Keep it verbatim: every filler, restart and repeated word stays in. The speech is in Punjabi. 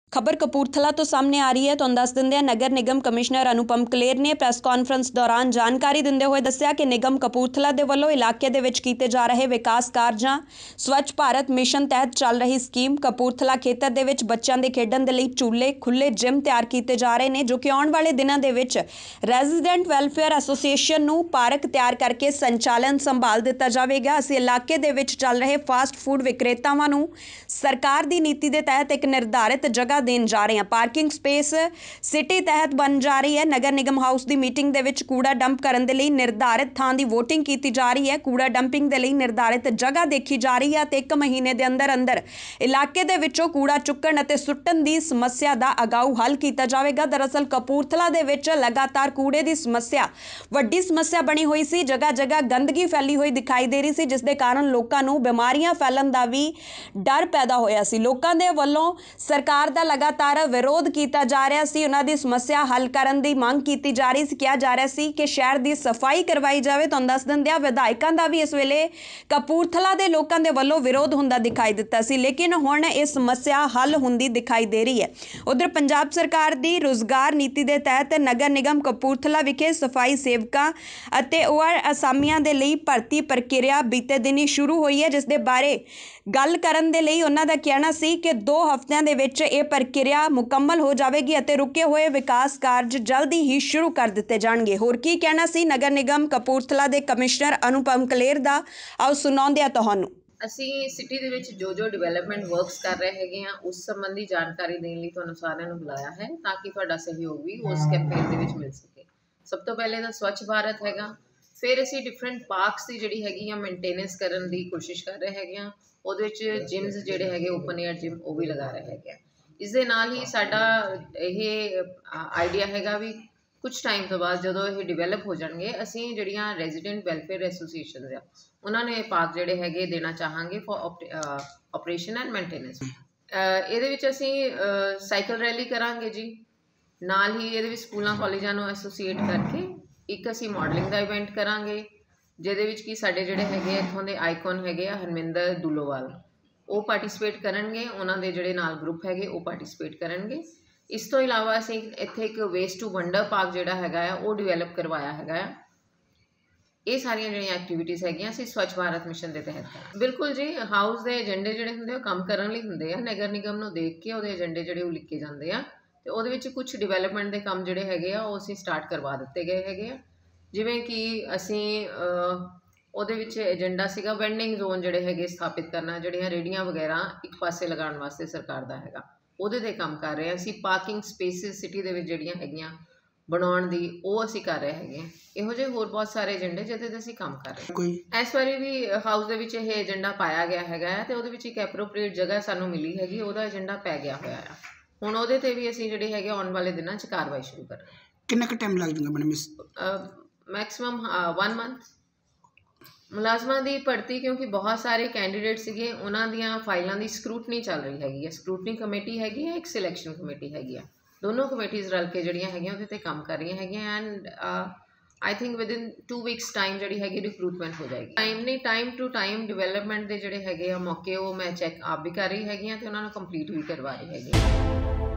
खबर कपूरथला तो सामने आ रही है। तुहानूं दस दिंदे नगर निगम कमिश्नर अनुपम कलेर ने प्रैस कॉन्फ्रेंस दौरान जानकारी दिंदे हुए दस्सिया कि निगम कपूरथला दे वल्लों इलाके दे विच कीते जा रहे विकास कारजां स्वच्छ भारत मिशन तहत चल रही स्कीम कपूरथला खेतर दे विच बच्चों के खेडण दे लई झूले खुले जिम तैयार किए जा रहे हैं, जो कि आने वाले दिनों के विच रेजिडेंट वैलफेयर एसोसीएशन नूं पार्क तैयार करके संचालन संभाल दिता जाएगा। असीं इलाके दे विच चल रहे फास्ट फूड विक्रेतावां नूं सरकार की नीति के तहत एक निर्धारित जगह देन जा रहे हैं। पार्किंग स्पेस सिटी तहत बन जा रही है। नगर निगम हाउस की मीटिंग दे विच कूड़ा डंप करने के लिए निर्धारित थां की वोटिंग की जा रही है। कूड़ा डंपिंग के लिए निर्धारित जगह देखी जा रही है। एक महीने के अंदर अंदर इलाके दे विचों कूड़ा चुकण अते सुट्टण की समस्या का अगाऊ हल किया जाएगा। दरअसल कपूरथला दे विच लगातार कूड़े की समस्या वड्डी समस्या बनी हुई सी। जगह जगह गंदगी फैली हुई दिखाई दे रही सी, जिस दे कारण लोगों को बीमारियां फैलन का भी डर पैदा होया सी। लोगों के वल्लों सरकार का लगातार विरोध किया जा रहा सी। उन्हां दी समस्या हल करन दी मांग की जा रही सी। कहा जा रहा सी कि शहर की सफाई करवाई जाए। तो दस दिंदे विधायकों का भी इस वेले कपूरथला के लोगों के वल्लों विरोध होंदा दिखाई दिता सी, लेकिन हुण यह समस्या हल होंदी दिखाई दे रही है। उधर पंजाब सरकार की रोजगार नीति के तहत नगर निगम कपूरथला विखे सफाई सेवकों अते ओआर असामियां दे लई भर्ती प्रक्रिया बीते दिन ही शुरू हुई है, जिस दे बारे गल करन दे लई उन्हां दा कहना सी कि दो हफ्तियां दे विच ये प्रक्रिया मुकम्मल हो जाएगी अते रुके हुए विकास कार्य जल्दी ही शुरू कर दिते जाणगे। होर की कहना सी नगर निगम कपूरथला दे कमिश्नर अनुपम कलेर दा, आओ सुणाउंदे आ तुहानूं। ਅਸੀਂ ਸਿਟੀ ਦੇ ਵਿੱਚ ਜੋ ਜੋ ਡਿਵੈਲਪਮੈਂਟ ਵਰਕਸ ਕਰ ਰਹੇ ਹੈਗੇ ਆ ਉਸ ਸੰਬੰਧੀ ਜਾਣਕਾਰੀ ਦੇਣ ਲਈ ਤੁਹਾਨੂੰ ਸਾਰਿਆਂ ਨੂੰ ਬੁਲਾਇਆ ਹੈ ਤਾਂ ਕਿ ਤੁਹਾਡਾ ਸਹਿਯੋਗ ਵੀ ਉਸ ਕੈਂਪੇਨ ਦੇ ਵਿੱਚ ਮਿਲ ਸਕੇ। ਸਭ ਤੋਂ ਪਹਿਲੇ ਤਾਂ ਸਵੱਛ ਭਾਰਤ ਹੈਗਾ, ਫਿਰ ਅਸੀਂ ਡਿਫਰੈਂਟ ਪਾਰਕਸ ਦੀ ਜਿਹੜੀ ਹੈਗੀ ਆ ਮੇਨਟੇਨੈਂਸ ਕਰਨ ਦੀ ਕੋਸ਼ਿਸ਼ ਕਰ ਰਹੇ ਹੈਗੇ ਆ। ਉਹਦੇ ਵਿੱਚ ਜਿਮਸ ਜਿਹੜੇ ਹੈਗੇ ਓਪਨ ਏਅਰ ਜਿਮ ਉਹ ਵੀ ਲਗਾ ਰਹੇ ਹੈਗੇ ਆ। ਇਸ ਦੇ ਨਾਲ ਹੀ ਸਾਡਾ ਇਹ ਆਈਡੀਆ ਹੈਗਾ ਵੀ ਕੁਛ ਟਾਈਮ ਤੋਂ ਬਾਅਦ ਜਦੋਂ ਇਹ ਡਿਵੈਲਪ ਹੋ ਜਾਣਗੇ ਅਸੀਂ ਜਿਹੜੀਆਂ ਰੈਜ਼ੀਡੈਂਟ ਵੈਲਫੇਅਰ ਐਸੋਸੀਏਸ਼ਨਸ ਆ ਉਹਨਾਂ ਨੂੰ ਇਹ ਪਾਰਕ ਜਿਹੜੇ ਹੈਗੇ ਦੇਣਾ ਚਾਹਾਂਗੇ ਫॉर ਆਪਰੇਸ਼ਨ ਐਂਡ ਮੇਨਟੇਨੈਂਸ। ਇਹਦੇ ਵਿੱਚ ਅਸੀਂ ਸਾਈਕਲ ਰੈਲੀ ਕਰਾਂਗੇ ਜੀ, ਨਾਲ ਹੀ ਇਹਦੇ ਵਿੱਚ ਸਕੂਲਾਂ ਕਾਲਜਾਂ ਨੂੰ ਐਸੋਸੀਏਟ ਕਰਕੇ ਇੱਕ ਅਸੀਂ ਮਾਡਲਿੰਗ ਦਾ ਇਵੈਂਟ ਕਰਾਂਗੇ, ਜਿਹਦੇ ਵਿੱਚ ਕਿ ਸਾਡੇ ਜਿਹੜੇ ਹੈਗੇ ਇੱਥੋਂ ਦੇ ਆਈਕਨ ਹੈਗੇ ਆ ਹਰਮਿੰਦਰ ਦੁੱਲੋਵਾਲ ਉਹ ਪਾਰਟਿਸਿਪੇਟ ਕਰਨਗੇ, ਉਹਨਾਂ ਦੇ ਜਿਹੜੇ ਨਾਲ ਗਰੁੱਪ ਹੈਗੇ ਉਹ ਪਾਰਟਿਸਿਪੇਟ ਕਰਨਗੇ। ਇਸ ਤੋਂ ਇਲਾਵਾ ਅਸੀਂ ਇੱਥੇ ਇੱਕ ਵੇਸਟ ਟੂ ਵੰਡਰ ਪਾਰਕ ਜਿਹੜਾ ਹੈਗਾ ਆ ਉਹ ਡਿਵੈਲਪ ਕਰਵਾਇਆ ਹੈਗਾ ਆ। ਇਹ ਸਾਰੀਆਂ ਜਿਹੜੀਆਂ ਐਕਟੀਵਿਟੀਜ਼ ਹੈਗੀਆਂ ਅਸੀਂ ਸਵੱਛ ਭਾਰਤ ਮਿਸ਼ਨ ਦੇ ਤਹਿਤ। ਬਿਲਕੁਲ ਜੀ, ਹਾਊਸ ਦੇ ਏਜੰਡੇ ਜਿਹੜੇ ਹੁੰਦੇ ਉਹ ਕੰਮ ਕਰਨ ਲਈ ਹੁੰਦੇ ਆ। ਨਗਰ ਨਿਗਮ ਨੂੰ ਦੇਖ ਕੇ ਉਹਦੇ ਏਜੰਡੇ ਜਿਹੜੇ ਉਹ ਲਿਖੇ ਜਾਂਦੇ ਆ ਅਤੇ ਉਹਦੇ ਵਿੱਚ ਕੁਛ ਡਿਵੈਲਪਮੈਂਟ ਦੇ ਕੰਮ ਜਿਹੜੇ ਹੈਗੇ ਆ ਉਹ ਅਸੀਂ ਸਟਾਰਟ ਕਰਵਾ ਦਿੱਤੇ ਗਏ ਹੈਗੇ ਆ। ਜਿਵੇਂ ਕਿ ਅਸੀਂ ਉਹਦੇ ਵਿੱਚ ਏਜੰਡਾ ਸੀਗਾ ਵੈਂਡਿੰਗ ਜ਼ੋਨ ਜਿਹੜੇ ਹੈਗੇ ਸਥਾਪਿਤ ਕਰਨਾ, ਜਿਹੜੀਆਂ ਰੇਹੜੀਆਂ ਵਗੈਰਾ ਇੱਕ ਪਾਸੇ ਲਗਾਉਣ ਵਾਸਤੇ ਸਰਕਾਰ ਦਾ ਹੈਗਾ ਉਹਦੇ 'ਤੇ ਕੰਮ ਕਰ ਰਹੇ ਹਾਂ। ਅਸੀਂ ਪਾਰਕਿੰਗ ਸਪੇਸਿਸ ਸਿਟੀ ਦੇ ਵਿੱਚ ਜਿਹੜੀਆਂ ਹੈਗੀਆਂ ਬਣਾਉਣ ਦੀ ਉਹ ਅਸੀਂ ਕਰ ਰਹੇ ਹੈਗੇ। ਇਹੋ ਜਿਹੇ ਹੋਰ ਬਹੁਤ ਸਾਰੇ ਏਜੰਡੇ ਜਿਹਦੇ 'ਤੇ ਅਸੀਂ ਕੰਮ ਕਰ ਰਹੇ ਹਾਂ। ਇਸ ਵਾਰੀ ਵੀ ਹਾਊਸ ਦੇ ਵਿੱਚ ਇਹ ਏਜੰਡਾ ਪਾਇਆ ਗਿਆ ਹੈਗਾ ਅਤੇ ਉਹਦੇ ਵਿੱਚ ਇੱਕ ਐਪਰੋਪ੍ਰੀਏਟ ਜਗ੍ਹਾ ਸਾਨੂੰ ਮਿਲੀ ਹੈਗੀ, ਉਹਦਾ ਏਜੰਡਾ ਪੈ ਗਿਆ ਹੋਇਆ ਆ। ਹੁਣ ਉਹਦੇ 'ਤੇ ਵੀ ਅਸੀਂ ਜਿਹੜੇ ਹੈਗੇ ਆਉਣ ਵਾਲੇ ਦਿਨਾਂ 'ਚ ਕਾਰਵਾਈ ਸ਼ੁਰੂ ਕਰਾਂਗੇ। ਕਿੰਨਾ ਕੁ ਟਾਈਮ ਲੱਗ ਜਾਊਗਾ ਮੈਡਮ? Maximum one month. ਮੁਲਾਜ਼ਮਾਂ ਦੀ ਭਰਤੀ ਕਿਉਂਕਿ ਬਹੁਤ ਸਾਰੇ ਕੈਂਡੀਡੇਟ ਸੀਗੇ, ਉਹਨਾਂ ਦੀਆਂ ਫਾਈਲਾਂ ਦੀ ਸਕਰੂਟਨੀ ਚੱਲ ਰਹੀ ਹੈਗੀ ਹੈ। ਸਕਰੂਟਨੀ ਕਮੇਟੀ ਹੈਗੀ ਹੈ, ਇੱਕ ਸਿਲੈਕਸ਼ਨ ਕਮੇਟੀ ਹੈਗੀ ਆ। ਦੋਨੋਂ ਕਮੇਟੀਜ਼ ਰਲ ਕੇ ਜਿਹੜੀਆਂ ਹੈਗੀਆਂ ਉਹਦੇ 'ਤੇ ਕੰਮ ਕਰ ਰਹੀਆਂ ਹੈਗੀਆਂ and I think within two weeks time ਜਿਹੜੀ ਹੈਗੀ ਰਿਕਰੂਟਮੈਂਟ ਹੋ ਜਾਏਗੀ। ਟਾਈਮ ਨਹੀਂ, ਟਾਈਮ ਟੂ ਟਾਈਮ ਡਿਵੈਲਪਮੈਂਟ ਦੇ ਜਿਹੜੇ ਹੈਗੇ ਆ ਮੌਕੇ ਉਹ ਮੈਂ ਚੈੱਕ ਆਪ ਵੀ ਕਰ ਰਹੀ ਹੈਗੀ ਹਾਂ ਅਤੇ ਉਹਨਾਂ ਨੂੰ ਕੰਪਲੀਟ ਵੀ ਕਰਵਾ ਰਹੀ ਹੈਗੀ।